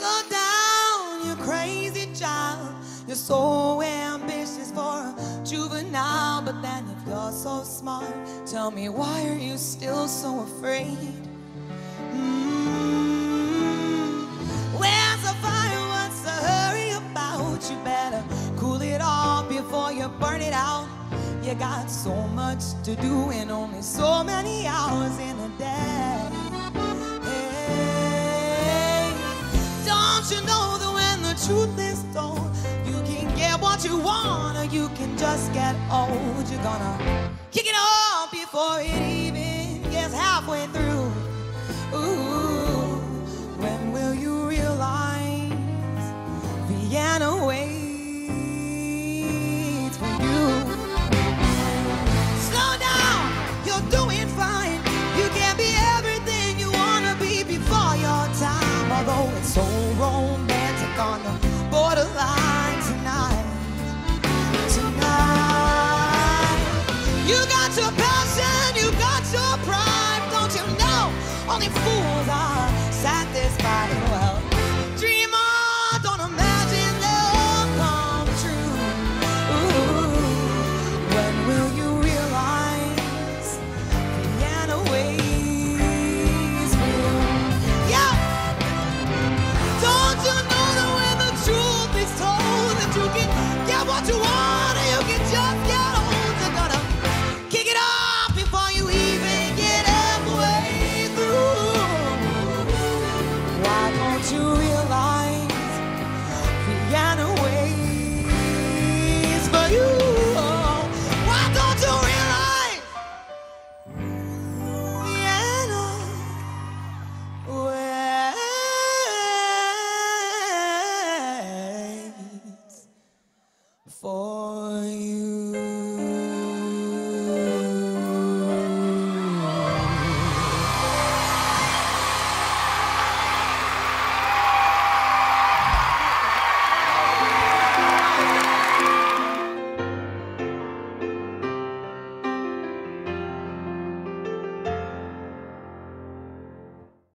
Slow down, you crazy child. You're so ambitious for a juvenile, but then if you're so smart, tell me, why are you still so afraid? Where's the fire? What's the hurry about? You better cool it off before you burn it out. You got so much to do and only so many hours in a day. Hey, don't you know that when the truth is told, you can get what you want or you can just get old. You're gonna kick it off before it even gets halfway through. Ooh, when will you realize Vienna waits for you? Slow down, you're doing fine. You can't be everything you wanna be before your time. Although it's so romantic on the borderline tonight. You got your passion, you got your pride. Don't you know only fools are satisfied? Well, dream on, don't imagine they'll come true. Ooh, when will you realize Vienna waits for you? Yeah! Don't you know that when the truth is told, that you can get what you want or you can just get old? You're gonna kick it off before you even get halfway through. Why don't you realize Vienna waits for you? Why don't you realize Vienna waits for you?